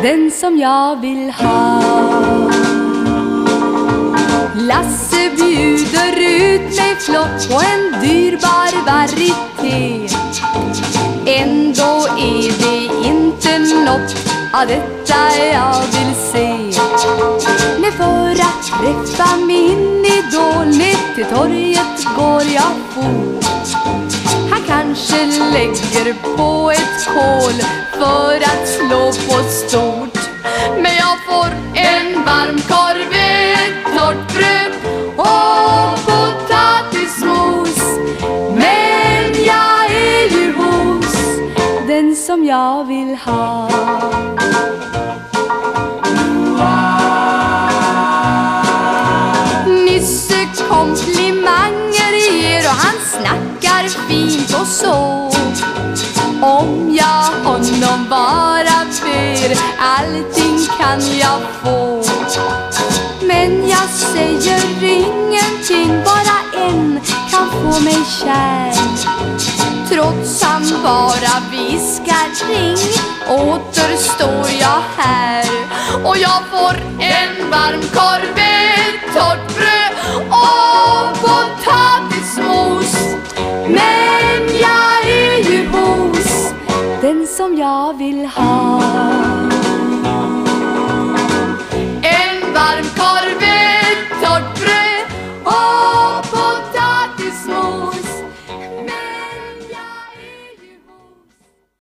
den som jag vill ha. Lasse bjuder ut mig flott på en dyrbar varieté. Ändå är det inte något av detta jag vill se. Men för att träffa min idol ner till torget går jag fort. Han kanske lägger på ett kol för att slå på stort. Men jag får en varm korv, ett torrt bröd och potatismos. Men jag är ju hos den som jag vill ha. Nisse komplimanger ger och han snackar fint och så. Om jag honom bara ber, allting kan jag få. Men jag säger ingenting, bara en kan få mig kär. Trots han bara viskar ring, återstår jag här. Och jag får en varm korv, ett torrt bröd och potatismos. Men jag är ju hos den som jag vill ha.